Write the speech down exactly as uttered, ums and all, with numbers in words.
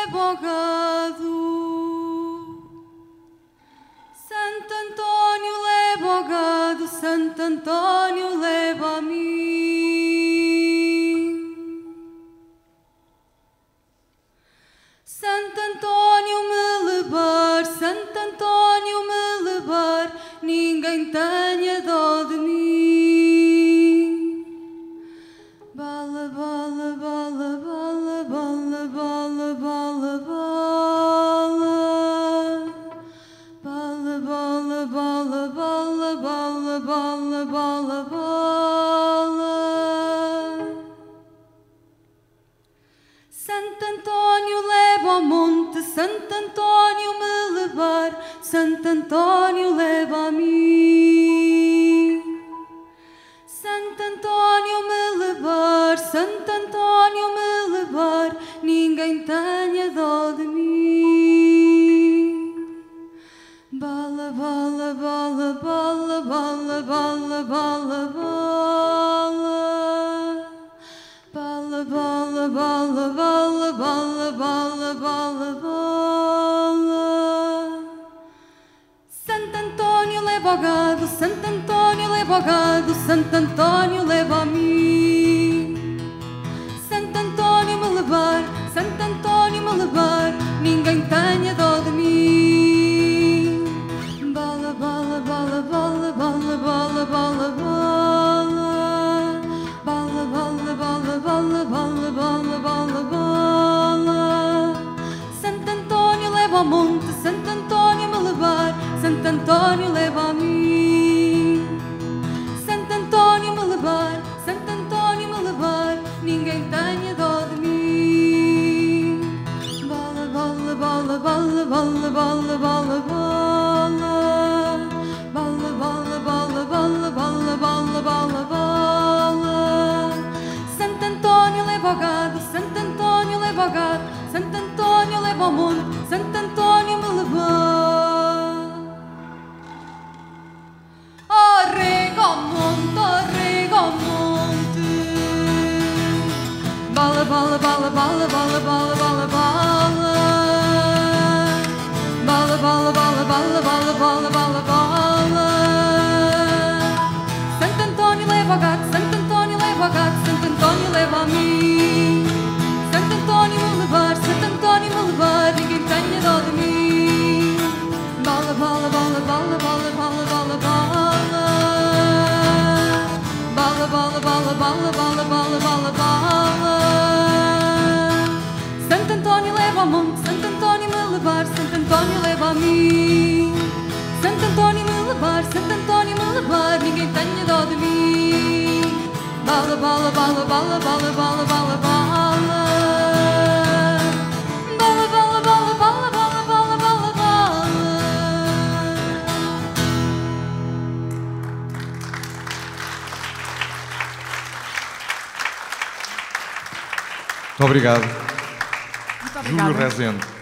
leva ao gado, Santo Antônio leva ao gado, Santo Antônio leva a mim. Santo Antônio me levar, Santo Antônio me levar, ninguém tenha dó de mim. Bala, bala, bala, bala, bala, bala, bala, bala. Bala, bala, bala, bala, bala, bala, bala, bala. Santo Antônio leva ao monte, Santo Antônio me levar, Santo Antônio leva a mim. Santo Antônio me levar, Santo Antônio me levar, ninguém tenha dó de mim. Bala, bala, bala, bala, bala, bala, bala, bala. Bala, bala, bala, bala, bala, bala, bala, bala. Santo Antônio leva ao gado, Santo Antônio leva ao gado, Santo Antônio leva a mim. Santo Antônio me levar, Santo Antônio me levar, ninguém tenha dó de mim. Bala, bala, bala, bala, bala, bala, bala, bala. Bala, bala, bala, bala, bala, bala, bala, bala. Santo Antônio leva ao monte, Santo Antônio me levar, Santo Antônio leva a mim. Santo Antônio me levar, Santo Antônio me levar, ninguém tenha dó de mim. Bala, bala, bala, bala, bala, bala, bala, bala. Bala, bala, bala, bala, bala, bala, bala, bala. Santo Antônio leva ao gado, Santo Antônio leva ao gado, Santo Antônio leva ao monte, Santo Antônio me levar. Arrega ao monte, arrega ao monte. Bala, bala, bala, bala, bala, bala, bala, bala. Bala, bala, bala, bala, bala, bala, bala, bala. Santo Antônio leva ao gato, Santo Antônio leva ao gato, Santo Antônio leva a mim. Santo Antônio me levar, Santo Antônio me levar, ninguém tenha dó de mim. Bala, bala, bala, bala, bala, bala, bala, bala. Bala, bala, bala, bala, bala, bala, bala, bala. Santo Antônio leva ao monte, Santo Antônio me levar, Santo Antônio leva a mim. Santo Antônio me levar, Santo Antônio me levar, ninguém tenha dó de mim. Bala, bala, bala, bala, bala, bala, bala, bala. Bala, bala, bala, bala, bala, bala, bala, bala. Muito obrigado. Muito obrigada. Júlio Rezende.